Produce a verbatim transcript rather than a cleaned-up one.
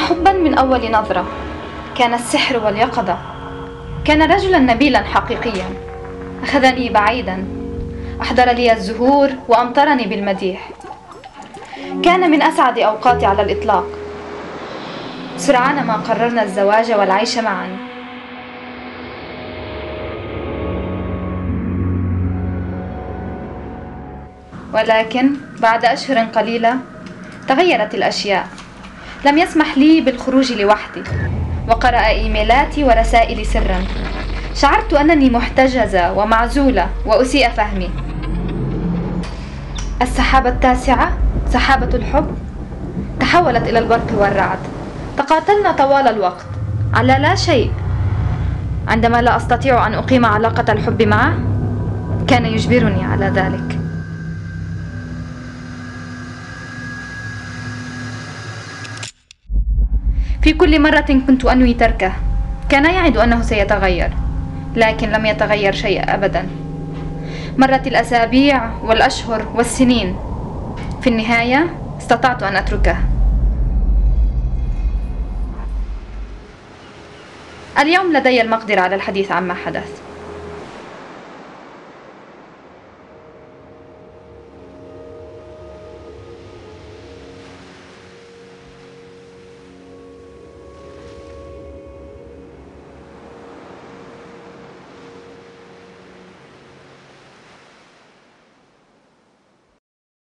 حبا من أول نظرة، كان السحر واليقظة. كان رجلا نبيلا حقيقيا، أخذني بعيدا، أحضر لي الزهور وأمطرني بالمديح. كان من أسعد أوقاتي على الإطلاق. سرعان ما قررنا الزواج والعيش معا. ولكن بعد أشهر قليلة تغيرت الأشياء. لم يسمح لي بالخروج لوحدي، وقرأ إيميلاتي ورسائلي سرا. شعرت أنني محتجزة ومعزولة وأسيء فهمي. السحابة التاسعة، سحابة الحب، تحولت إلى البرق والرعد. تقاتلنا طوال الوقت على لا شيء. عندما لا أستطيع أن أقيم علاقة الحب معه، كان يجبرني على ذلك. في كل مرة كنت أنوي تركه، كان يعد أنه سيتغير، لكن لم يتغير شيء أبدا. مرت الأسابيع والأشهر والسنين. في النهاية استطعت أن أتركه. اليوم لدي المقدرة على الحديث عما حدث.